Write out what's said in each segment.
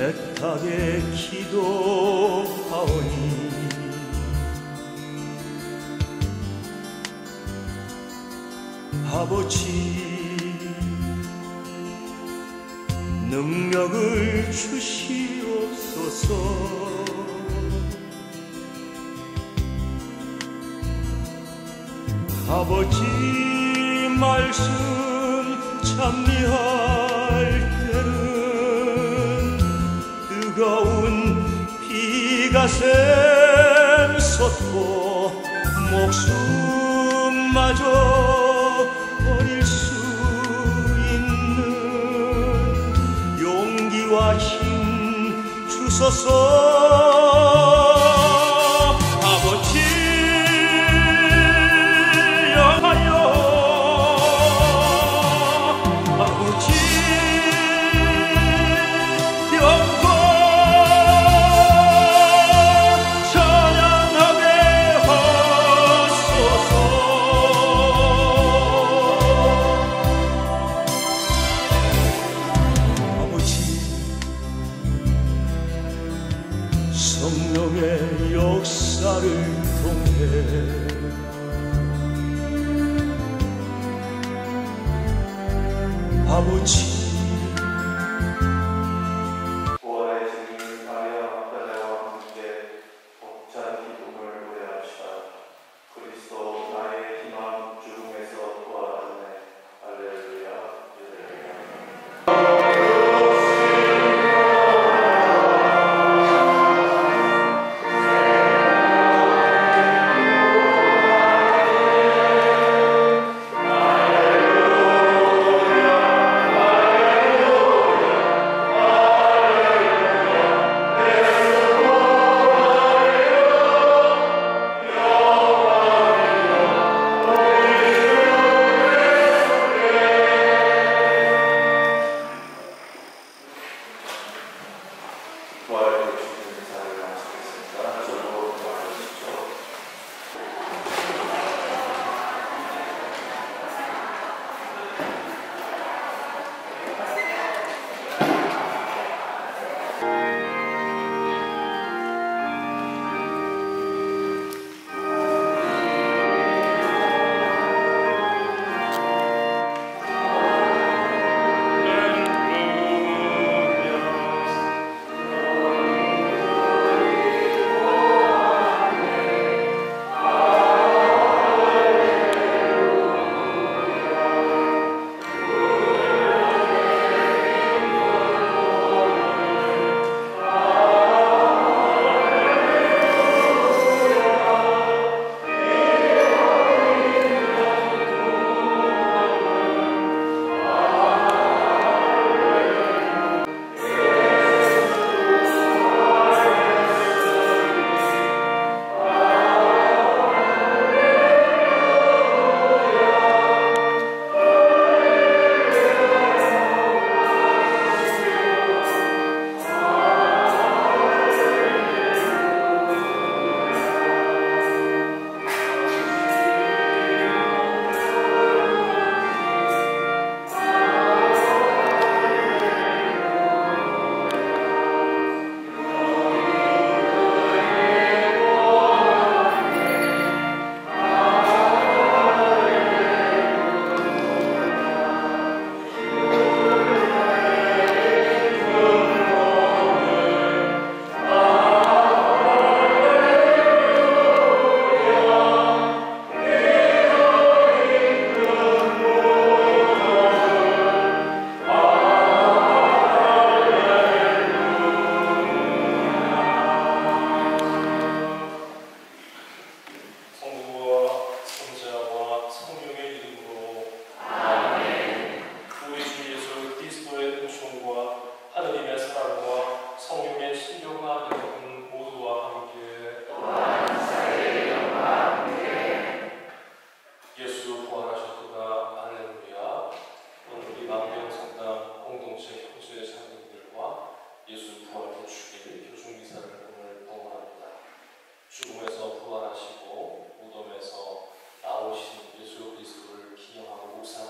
애타게 기도하오니 아버지 능력을 주시옵소서. 아버지 말씀 찬미할 때는 뜨거운 비가 샘솟고 목숨마저 버릴 수 있는 용기와 힘 주소서. 아버지 영하여 아버지 영광 찬양하게 하소서. 아버지 성령의 역사를 통해 아버지 부활의 주님 마리아 막달라와 함께 벅찬 기쁨을 노래합시다. 그리스도 나의 희망 죽음에서 부활하네. 할렐루야.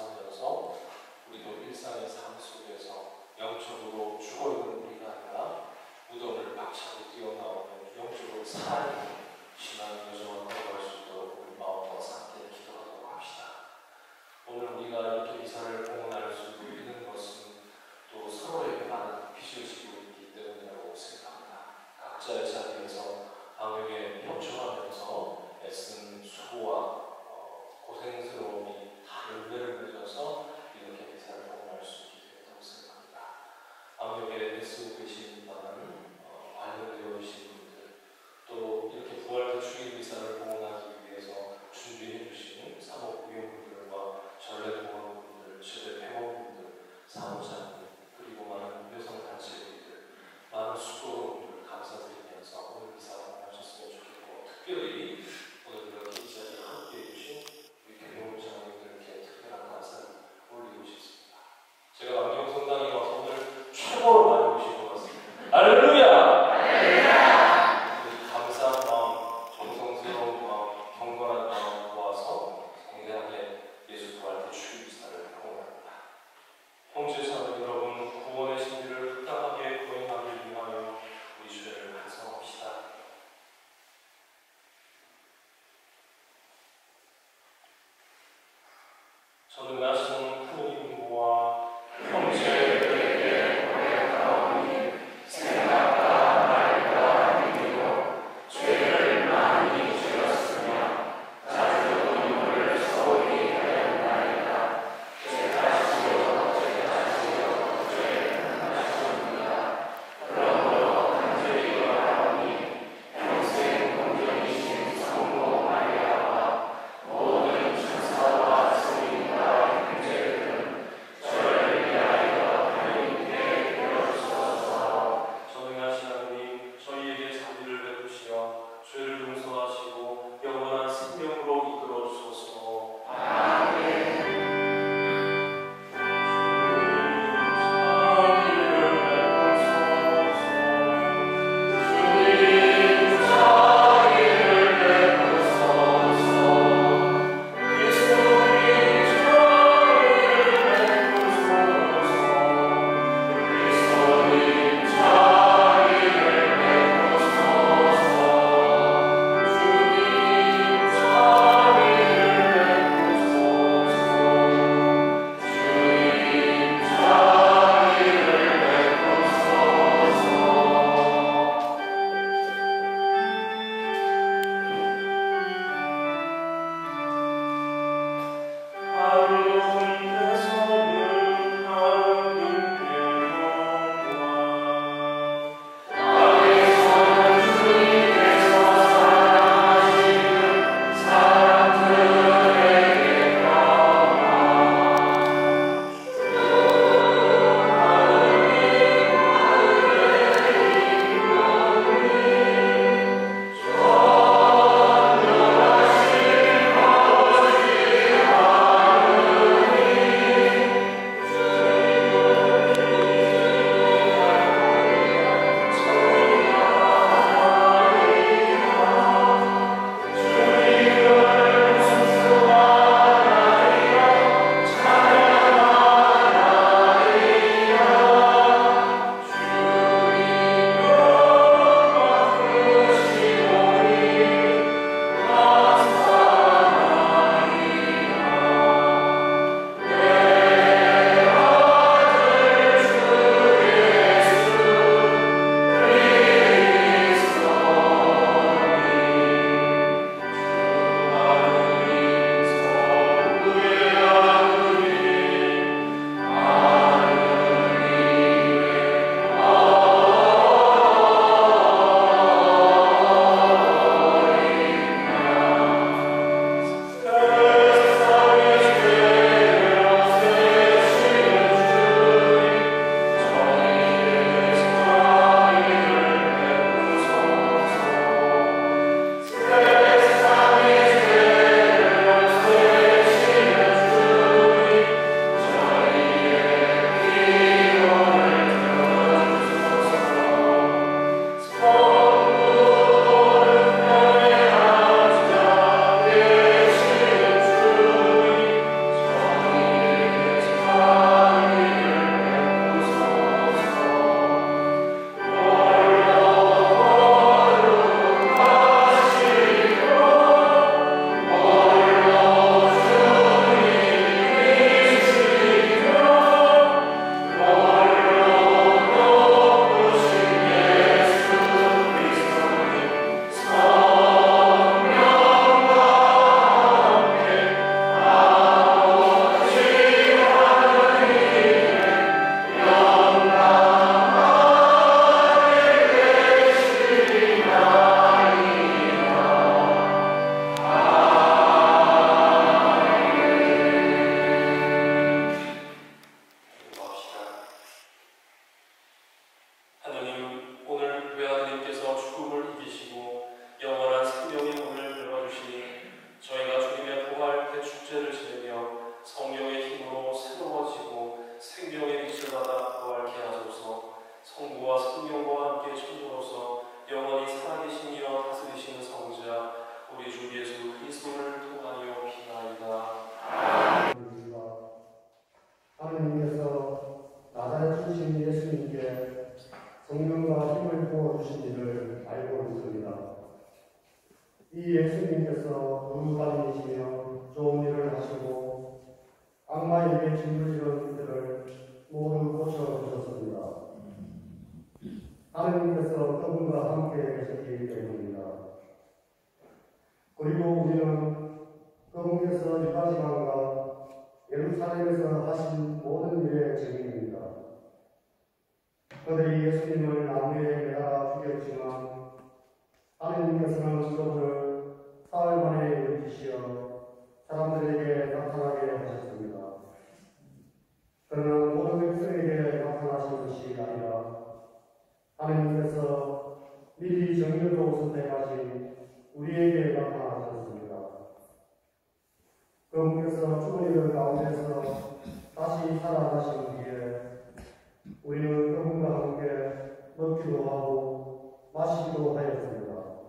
영적으로 죽어있는 우리가 아니라 기쁨과 성령과 함께 천주로서 영원히 살아계시며 다스리시는 성자 우리 주 예수 그리스도를 통하여 비나이다. 하느님께서 나사렛 출신 예수님께 성령과 힘을 부어주신 일을 알고 있습니다. 이 예수님께서 거룩하시며 좋은 일을 하시고 악마에게 짓누리던 이들을 모두 고쳐주셨습니다. 하느님께서 그분과 함께 계셨기 때문입니다. 그리고 우리는 그분께서 유다지방과 예루살렘에서 하신 모든 일의 증인입니다. 그들이 예수님을 나무에 매달아 죽였지만 하느님께서는 그분을 사흘 만에 일으키시어 사람들에게 나타나게 하셨습니다. 그러나 모든 백성에게 나타나신 것이 아니라 하느님께서 미리 정해져 선택하신 우리에게 나타나셨습니다. 그분께서 죽은 이들 가운데서 다시 살아나신 뒤에 우리는 그분과 함께 먹기도 하고 마시기도 하였습니다.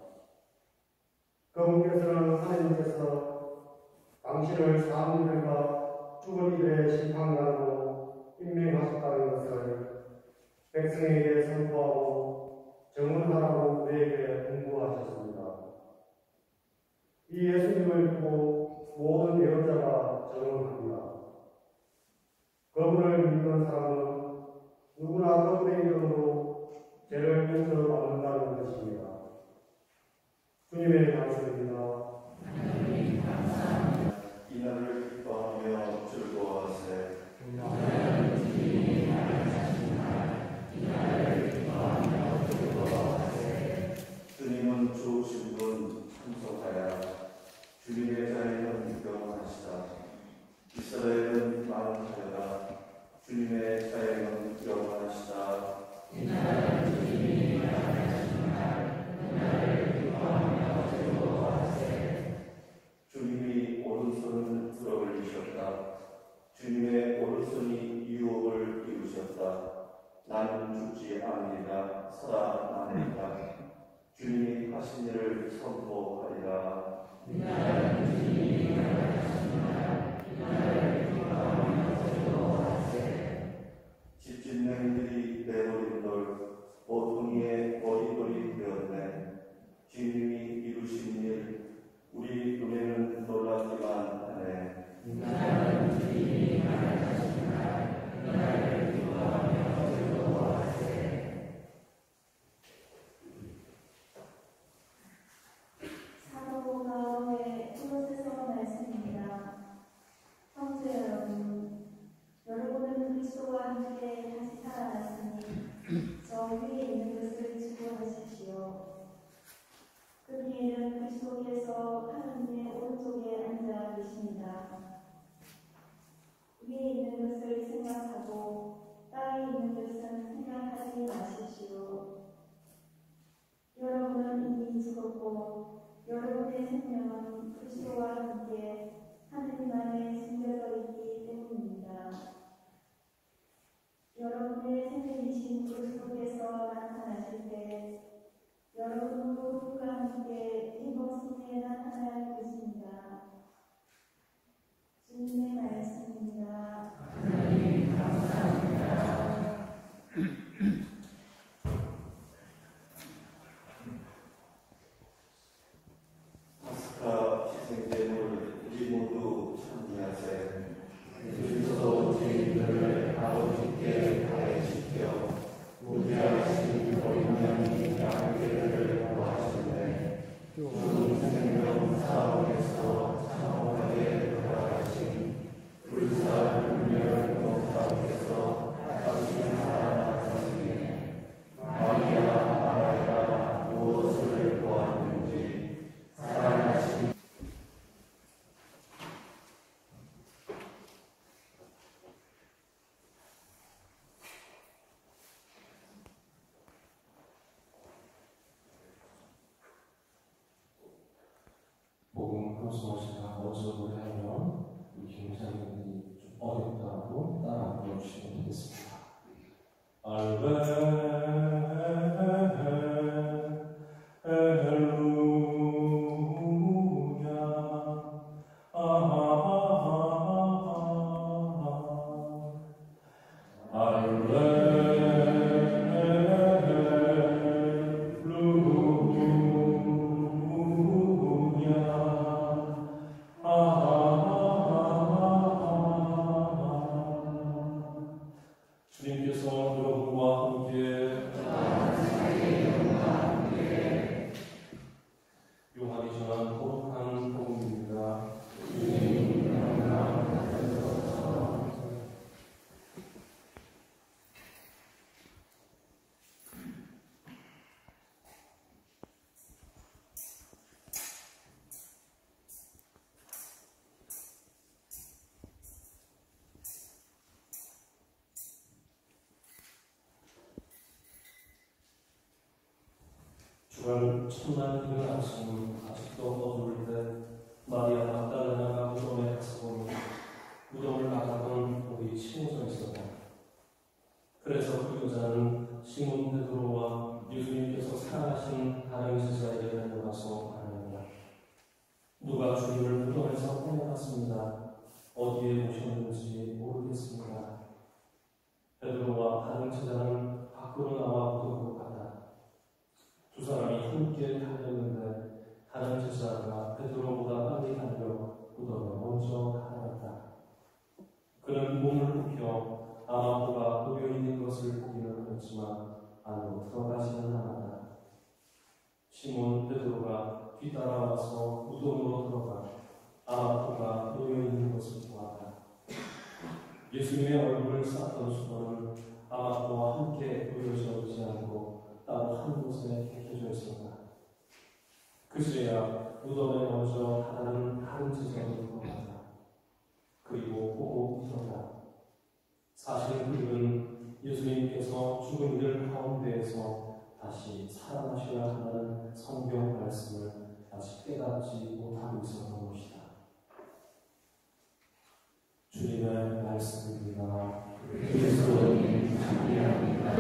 그분께서는 하느님께서 당신을 사람들과 죽은 이들의 심판관으로 임명하셨다는 것을 백성에게 선포하고 증언하라고 우리에게 공부하셨습니다. 이 예수님을 두고 모든 예언자가 증언합니다. 그분을 믿는 사람은 누구나 그분의 이름으로 죄를 용서받는다는 것입니다. 주님의 말씀입니다. 이날을 기뻐하며 즐거워하세. 주님은 좋으신 분 참석하야. 주님의 자애는 영원하시다. 이스라엘은 만하여라. 주님의 자애는 영원하시다. 주님이 오른손을 들어올리셨다. 주님의 오른손이 유업을 이루셨다. 나는 죽지 아니라 살아나리라. 주님이 하신 일을 선포하리라. 집짓맹이들이 내버린 돌 모퉁이에 머리돌이 되었네. 주님이 이루신 일 우리 눈에는 놀랍기만 하네. 사도 바울의 디모데서 말씀입니다. 형제 여러분, 여러분은 그리스도와 함께 다시 살아났으니 저 위에 있는 것을 지도하십시오. 그 뒤에는 그리스도께서 하느님의 오른쪽에 앉아 계십니다. 위에 있는 것을 생각하고 땅에 있는 것은 생각하지 마십시오. 여러분은 이미 죽었고 여러분의 생명은 그리스도와 함께 하느님 안에 숨겨져 있기 때문입니다. 여러분의 생명이신 그리스도께서 나타나실 때 여러분도 그분과 함께 이 모습에 나타날 것입니다. 주님의 말씀입니다. 하나님 감사합니다. 파스카 희생제물 우리 모두 참여하세. 주께서 죄인들을 아버지께 가해시켜 무죄하신 어린양이 양괴를 구하시네. 주 생명 사원에서 참혹하게 돌아가신 우리 주간 첫날 이른 아침 아직도 어두울 때 마리아 막달라나가 무덤에 가서 보니 무덤을 나가던 우리 친구가 있었다. 그래서 그 여자는 시몬 베드로와 예수님께서 사랑하신 다른 제자에게 달려가서 말합니다. 누가 주님을 무덤에서 꺼내갔습니다. 어디에 모셨는지 모르겠습니다. 베드로와 다른 제자는 밖으로 나와 무덤으로 갔다. 두 사람이 함께 달렸는데 다른 제자가 베드로보다 빨리 달려 무덤에 먼저 가다갔다. 그는 몸을 굽혀 아마포가 놓여있는 것을 보기는 하였지만 안으로 들어가지는 않았다. 시몬 베드로가 뒤따라와서 무덤으로 들어가 아마포가 놓여있는 것을 보았다. 예수님의 얼굴을 쌌던 수건은 아마포와 함께 놓여져 있지 않고 따로 한 곳에 겹쳐져 있었다. 그제야 무덤에 먼저 다른 제자도 들어갔다. 그리고 보고 웃었다. 사실 그들은 예수님께서 죽은 이들 가운데에서 다시 살아나셔야 한다는 성경 말씀을 아직 깨닫지 못하고 있었던 것이다. 주님의 말씀입니다. 그리스도님 찬양합니다.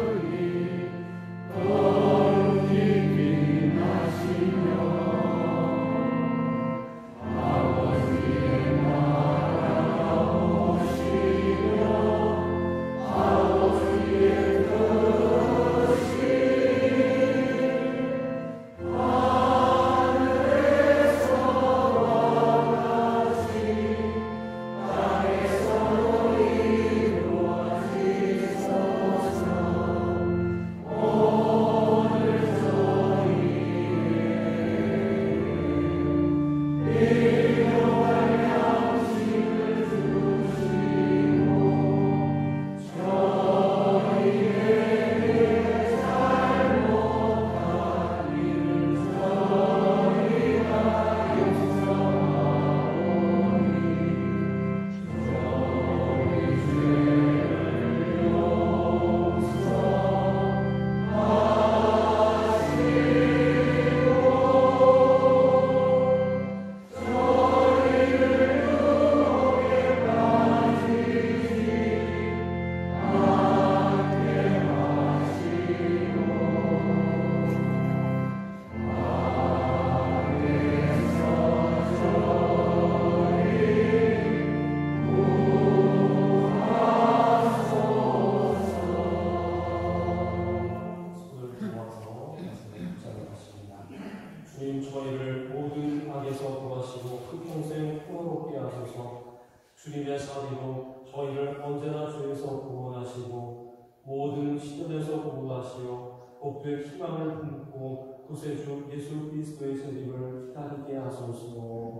주님의 사비로 저희를 언제나 죄에서 구원하시고 모든 시련에서 보호하시어 복된 희망을 품고 구세주 예수 그리스도의 재림을 기다리게 하소서.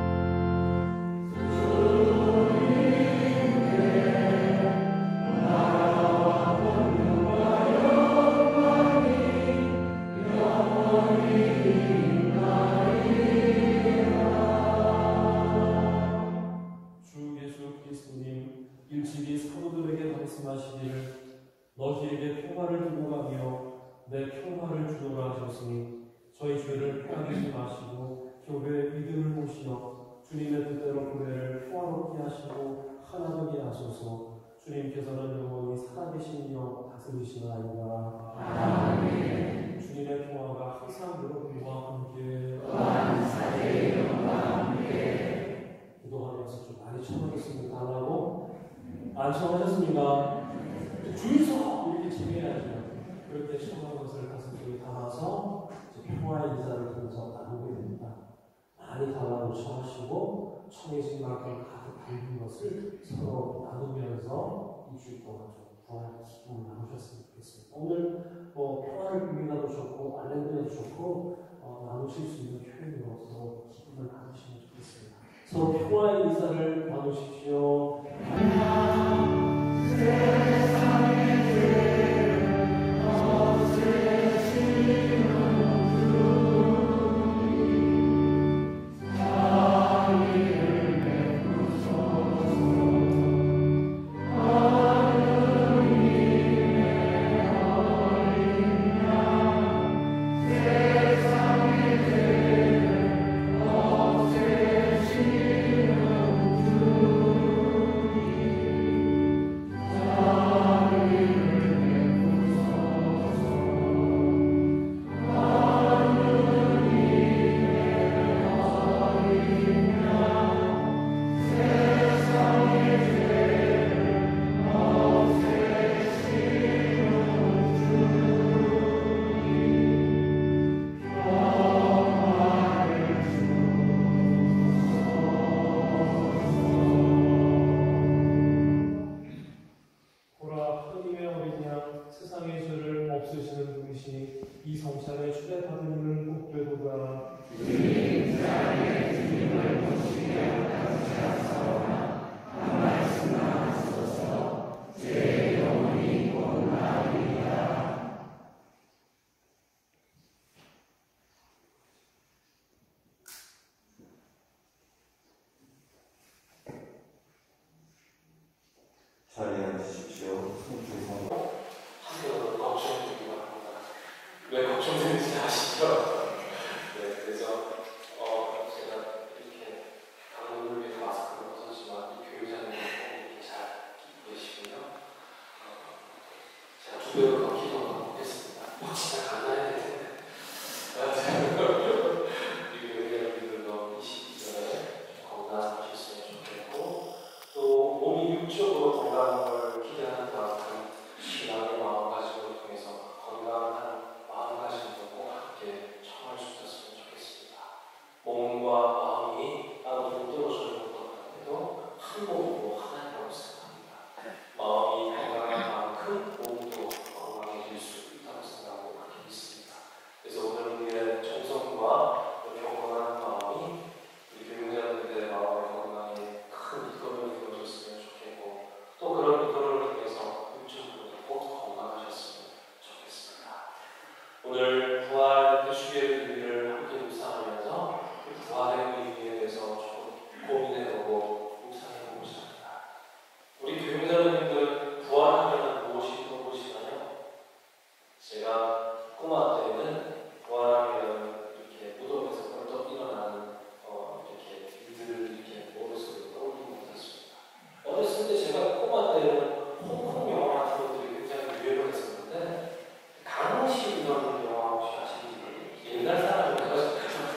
일찍이 사도들에게 말씀하시기를 너희에게 평화를 두고 가며 내 평화를 주노라 하셨으니 저희 죄를 패하지 마시고 교회의 믿음을 모시어 주님의 뜻대로 교회를 평화롭게 하시고 하나되게 하소서. 주님께서는 영원히 살아계시며 다스리시나이다. 아멘. 주님의 평화가 항상 여러분과 함께 기도하면서 좀 많이 청하겠습니다. 하나로 안 청하셨습니까? 주의소 이렇게 청해야죠. 그렇게 청한 것을 가슴속에 담아서 평화의 인사를 통해서 나누게 됩니다. 많이 담아서 청하시고 청해진 만큼 가득 담긴 것을 서로 나누면서 이 주일 동안 좀 구할 기쁨을 나누셨으면 좋겠습니다. 오늘 평화를 빌기라도 좋고 알렌드라도 좋고 나누실 수 있는 표현으로서 기쁨을 나누시면 좋겠습니다. 서로 평화의 인사를 나누십시오. 네. 이 성찬에 초대받은 이는 복되도다. 자리에 앉으십시오. 한편으로 걱정되기도 합니다. 왜 걱정되는지 아시죠? 네, 그래서 제가 이렇게 강문을 위해 마스크를 벗었지만 이 교육자님이 이렇게 잘 끼고 계시고요. 제가 두 배로 더 기도하고 보겠습니다. 진짜 간단해야 되는데. 우리 교육자님들도 이 시기전에 건강하셨으면 좋겠고 또 몸이 육적으로 건강한 걸 기대하는 만큼 신앙의 마음가짐을 통해서 건강한 마음가짐도 꼭 함께 청할 수 있었으면 좋겠습니다. 몸과 마음이 아무리 떨어져 있는 것 같아도 한 몸으로 하나님으로 생각합니다. 마음이 건강한 만큼 몸도 건강해질 수 있다고 생각하고 그렇게 믿습니다. 그래서 오늘 우리의 정성과 경건한 마음이 우리 교육자들의 마음의 건강에 큰 이끌음을 이루어졌으면 좋겠고 또 그런 이끌음을 통해서 육적으로도 꼭 건강하셨으면 좋겠습니다. 오늘 부활 주기의 의미를 함께 묵상하면서 그 부활의 의미에 대해서 조금 고민해보고 묵상해보고 싶습니다. 우리 교육자님들 부활하면 무엇이 떠오르시나요? 제가 꼬마 때는 부활하면 이렇게 무덤에서 벌떡 일어나는 이렇게 일들을 이렇게 머릿속에 떠올리지 못했습니다. 어렸을 때 제가 꼬마 때는 홍콩 영화 같은 것들이 굉장히 유행을 했었는데 강호실이라는 영화 혹시 아시는지 옛날 사람이라서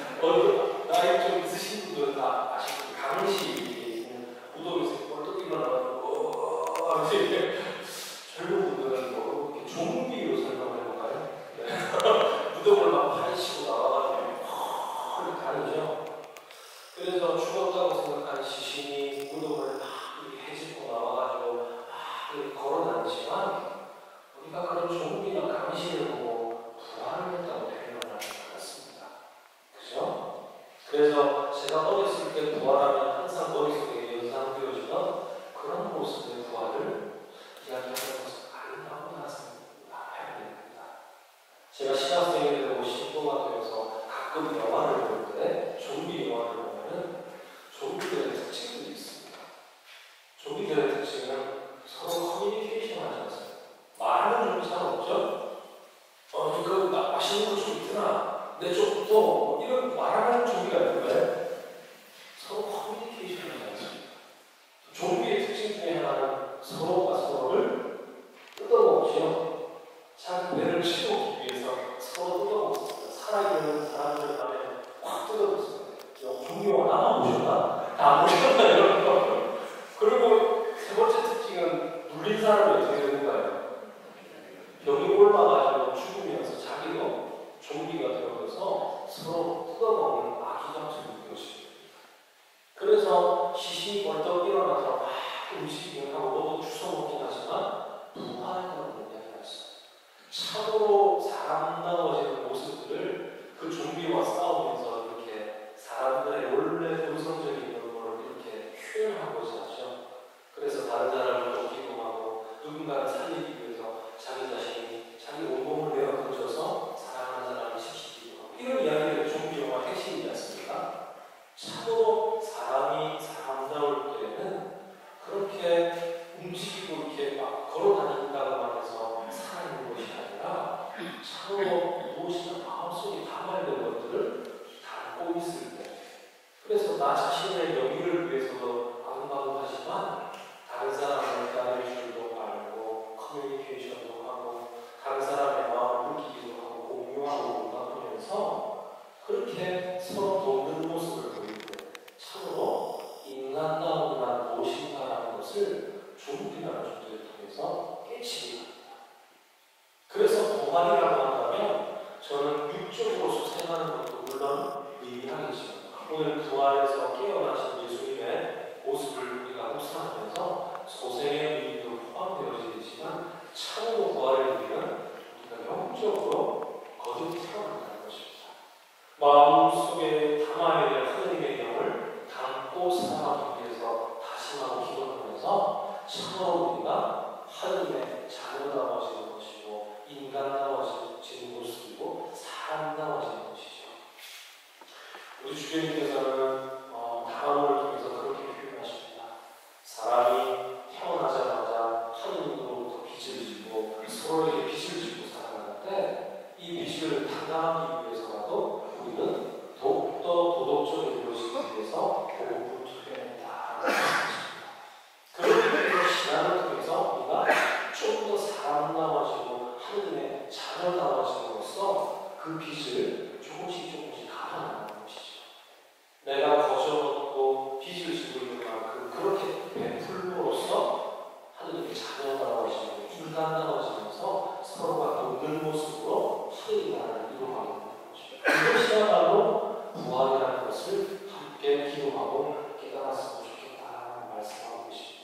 나이 좀 있으신 분들은 다 아시고 강호실이 무덤에서 벌떡 일어나고 이렇게 젊은 분들은 뭐 이렇게 좀비로 설명을 해볼까요? 네. 무덤을 막 파헤치고 나와가지고 이렇게 다니죠. 그래서 죽었다고 생각하는 시신이 무덤을 막 이렇게 헤집고 나와가지고 이렇게 걸어다니지만 우리가 그런 좀비나 강신을 보고 부활을 했다고 표현을 하지 않았습니다. 그죠? 그래서 제가 어렸을 때 부활하면 항상 머릿속에 연상되어지던 그런 모습의 부활을 이야기하는 것은 아니라고 알아야 됩니다. 제가 신학생이 되고 신부가 되어서 가끔 영화를 볼 때 좀비 영화를 보면은 좀비들의 특징들이 있습니다. 좀비들의 특징은 서로 커뮤니케이션 하지 않습니다. 말하는 좀비 잘 없죠? 그 맛있는 거 좀 있더라. 내 쪽부터 뭐 이런 말하는 좀비가 있는데 서로 커뮤니케이션 하지 않습니다. 좀비의 특징 중에 하나는 서로가 서로를 뜯어먹죠. 자기 배를 채우기 위해서 서로 뜯어먹습니다. 살아있는 사람들 안에 확 뜯어먹습니다. 좀비 영화 나만 보셨나? 다 보셨나? 이런 거. 그리고 세 번째 특징은 물린 사람이 어떻게 되는가요? 병이 올라가지고 죽으면서 자기도 좀비가 되어서 서로 뜯어먹는 아기같은 것입니다. 그래서 시신이 벌떡 일어나서 막 음식을 하고 모두 주워먹긴 하지만 부활했다는 이야기가 있어요. 참으로 사람다워지는 모습들을 그 좀비와 싸우면서 이렇게 사람들의 원래 본성적인 면모를 이렇게 표현하고자 하죠. 그래서 다른 사람을 돕기도 하고 누군가를 살리기 위해서 자기 자신이 자기 온몸을 내어 던져서 사랑하는 사람을 지키기도 하고 이런 이야기를 좀비 영화 핵심이지 않습니까? 참으로 사람이 사람다울 때에는 그렇게 움직이고 이렇게 막 걸어다닌다고만 해서 살아있는 것이 아니라 참으로 무엇이나 마음속에 담아있는 것들을 담고 있을 때 그래서 나 자신의 명예를 위해서도 아웅다웅하지만 다른 사람을 따를 줄도 알고 커뮤니케이션도 하고 다른 사람의 마음을 느끼기도 하고 공유하고 공감하면서 그렇게 서로 돕는 모습을 보이고 참으로 인간다움이란 무엇인가라는 것을 조국이라는 존재를 통해서 깨치게 합니다. 그래서 부활이라고 한다면 저는 육적으로 소생하는 것도 물론 의미하겠지만 오늘 부활에서 깨어나신 예수님의 모습을 우리가 묵상하면서 소생의 의미도 포함되어지지만 참으로 부활의 의미는 우리가 영적으로 거듭 마음속에 담아야 될 하느님의 영을 담고 살아가기 위해서 다짐하고 기도하면서 참으로 우리가 하느님의 자녀다워지는 것이고 인간다워지는 모습이고 사람다워지는 것이죠. 우리 주님께서는 다음을 통해서 그렇게 표현하십니다. 사람이 태어나자마자 하느님으로부터 빚을 지고 서로에게 빚을 지고 살아가는데 이 빚을 당당하기 위해서라도 우리는 더욱더 도덕적인 것을 위해서 복음을 투표해야 합니다. 그렇게 신앙을 통해서 우리가 좀 더 사람다워지고 하느님의 자녀다워짐으로써 그 빚을 조금씩 갚아나가는 것이죠. 내가 거저먹고 빚을 지고 있는 만큼 그렇게 베풀로로써 하느님의 자녀다워지고 인간다워지면서 서로가 돕는 모습으로 하느님 나라를 이루어가게 되는 것이죠. 이것이야말로 부활이라는 것을 함께 기도하고 깨달았으면 좋겠다는 말씀하고 계십니다.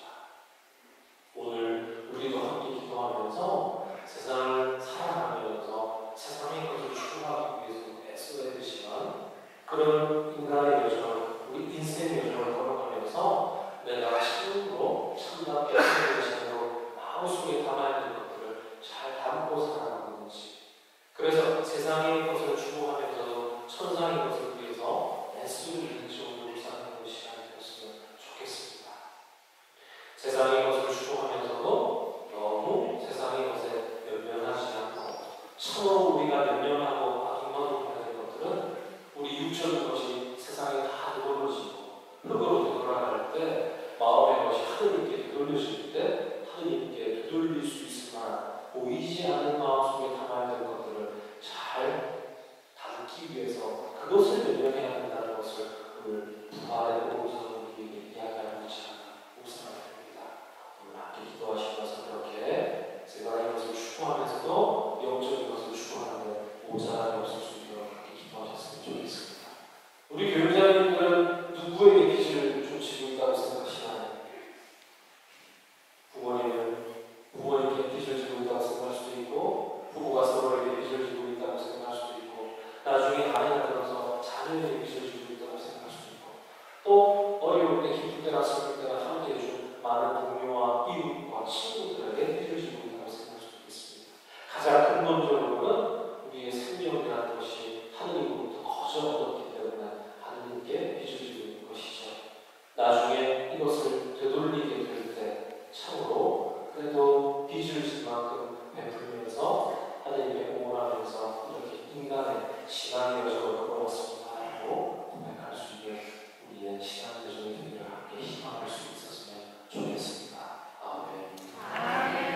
오늘 우리도 함께 기도하면서 세상을 살아가면서 세상의 것을 추구하기 위해서 애써야 되지만 그런 인간의 여정, 우리 인생의 여정을 걸어가면서 내가 참으로 참답게 하는 마음속에 담아야 되는 것들을 잘 담고 살아가는지, 그래서 세상의 것을 추구하면서도 천상의 것을 위해서 애쓰는 정도로 사는 시간이 되었으면 좋겠습니다. 세상의 것을 추구하면서도 너무 세상의 것에 연연하지 않고 참으로 우리가 연연하고 악용하고 하는 것들은 우리 육적인 것이 세상에 다 되돌려지고 흙으로 되돌아갈 때 마음의 것이 하느님께 되돌려질 때 하느님께 되돌릴 수 있을 만한 보이지 않는 마음속에 담아야 될 것들을 잘 담기 위해서 그것을 연연해야 된다는 것을 오늘 부활의 오후에서 우리에게 이야기하고 있지 않나 묵상하게 됩니다. 오늘 함께 기도하시면서 그렇게 세상의 것을 추구하면서도 영적인 것을 추구하는 모자람이 없을 수 있도록 함께 기도하셨으면 좋겠습니다. 우리 교육자님들은 누구에게 빚을 좀 지고 있다고 생각하시나요? 부모에게 빚을 지고 있다고 생각할 수도 있고, 부부가 서로에게 빚을 지고 있다고 생각할 수도 있고, 나중에 나이가 들어서 자녀에게 빚을 지고 있다고 생각할 수도 있고, 또 어려울 때, 기쁠 때나 슬플 때나 함께 해준 많은 동료와 이웃과 친구들에게 빚을 지고 있다고 생각할 수도 있습니다. 가장 근본적으로는 우리의 생명이라는 것이 하느님으로부터 거저 얻었기 때문에 하느님께 빚을 지고 있는 것이죠. 나중에 이것을 되돌리게 될 때 참으로 그래도 빚을 진 만큼 베풀면서 하느님께 오월하면서 이렇게 인간의 신앙의 여정을 걸어왔습니다 라고 고백할 수 있는 우리의 신앙의 여정이 되기를 함께 희망할 수 있었으면 좋겠습니다. 아멘.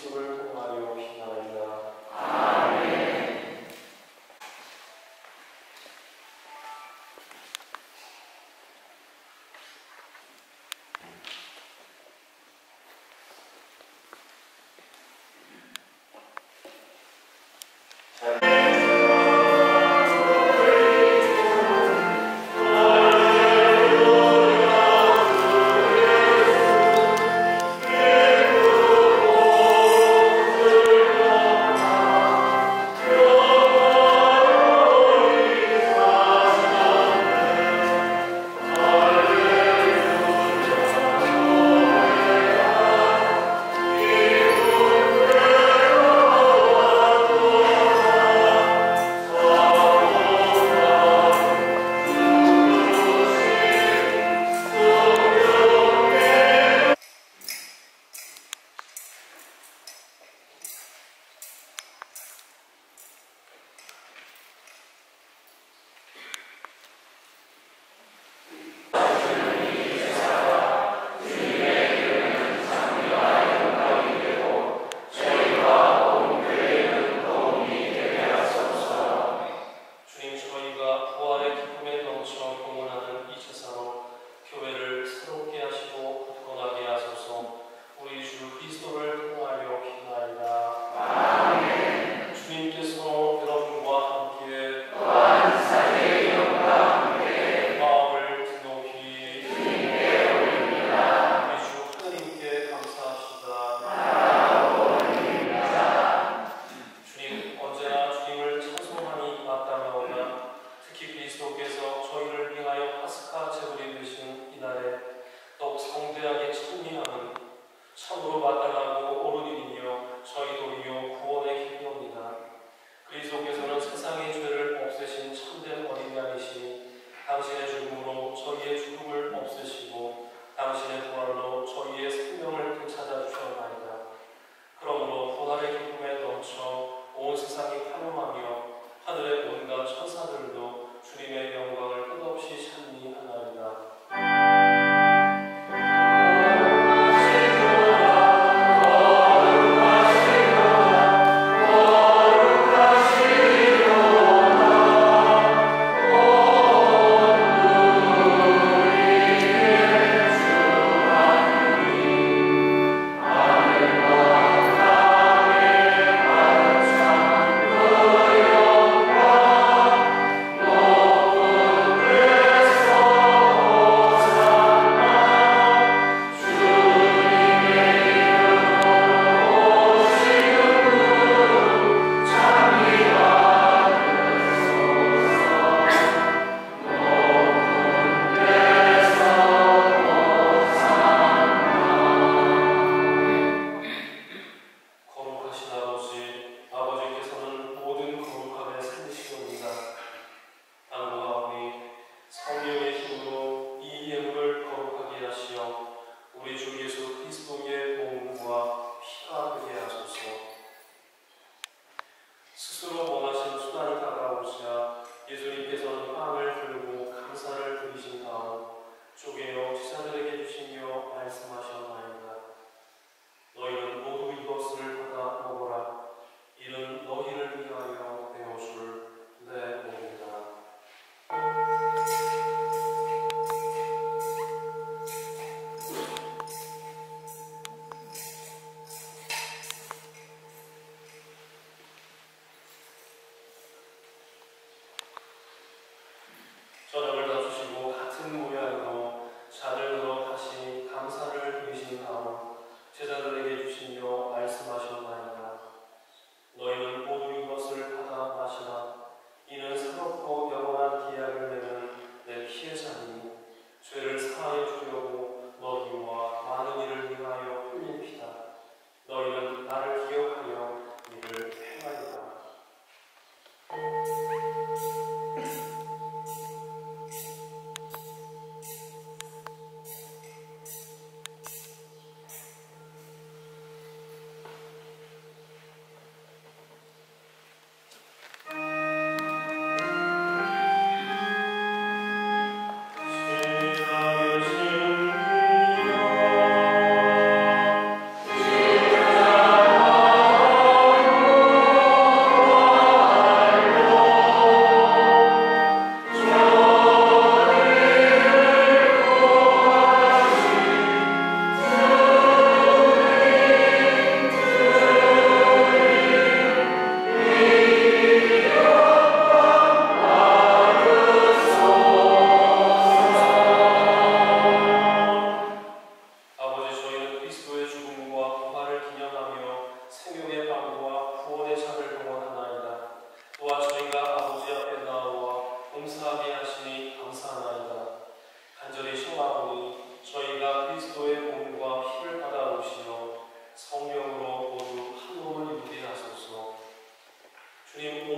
그리스도를 통하여 피나이다. 아버지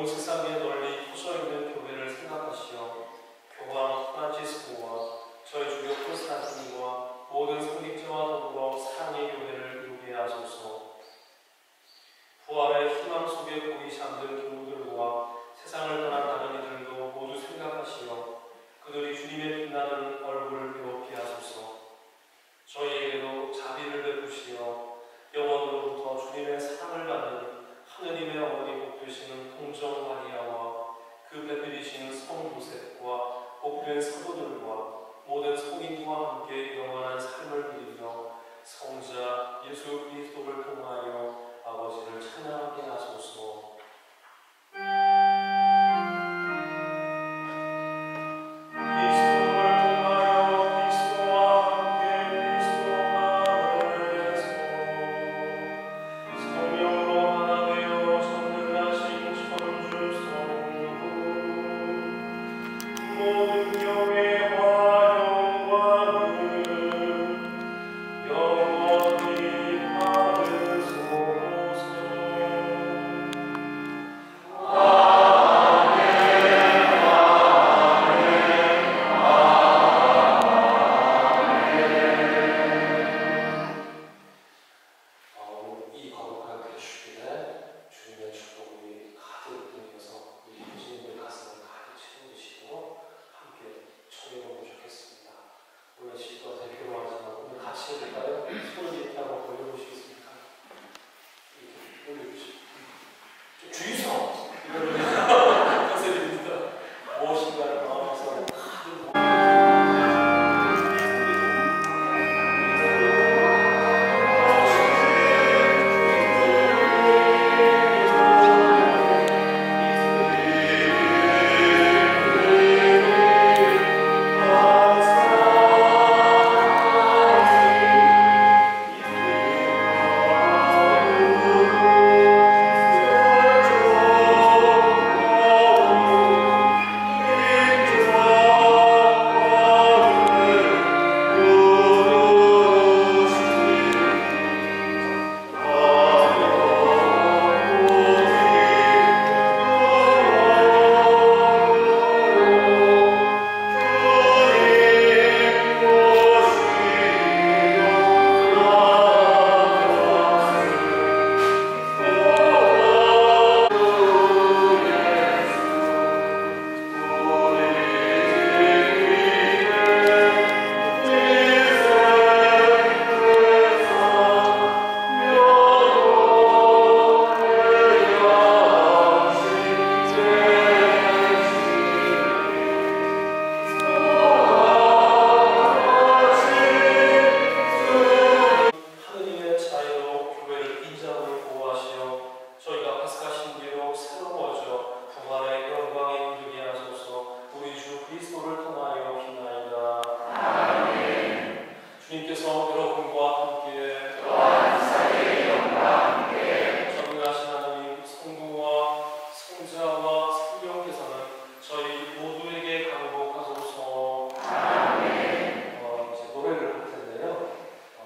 세상에 널리 퍼져있는 교회를 생각하시어 교황 프란치스코와 저희 주교 콘스탄티님과 모든 성직자와 더불어 사랑의 교회를 이루게 하소서. 부활의 희망 속에 고이 잠든 교우들과 세상을 떠난 다른 이들도 모두 생각하시어 그들이 주님의 빛나는 얼굴을 배롭게 하소서. 저희에게도 자비를 베푸시어 영원으로부터 주님의 사랑을 받는 하느님의 어머니 복되시는 동정 마리아와 그 배필이신 성 요셉과 복된 사도들과 모든 성인과 함께 영원한 삶을 누리며 성자 예수 그리스도를 통하여 아버지를 찬양하게 하소서.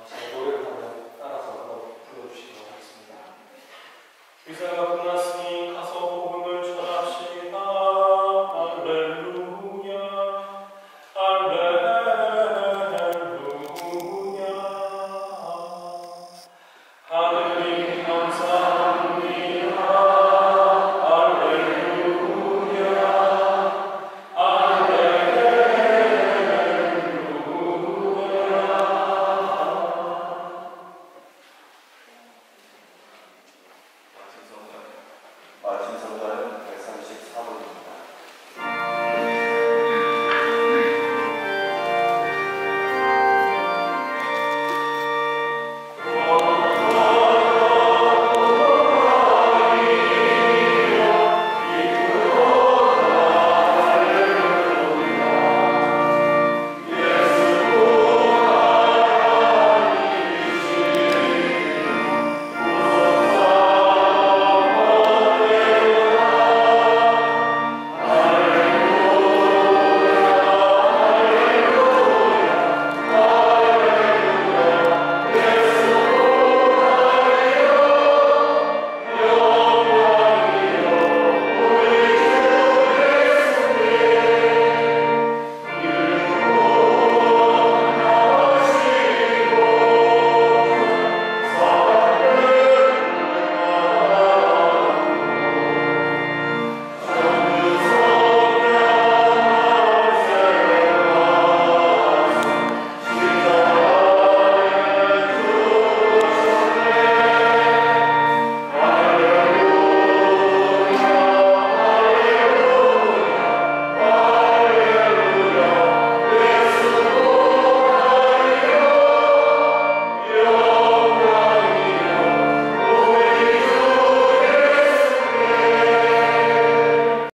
의사가 끝났으니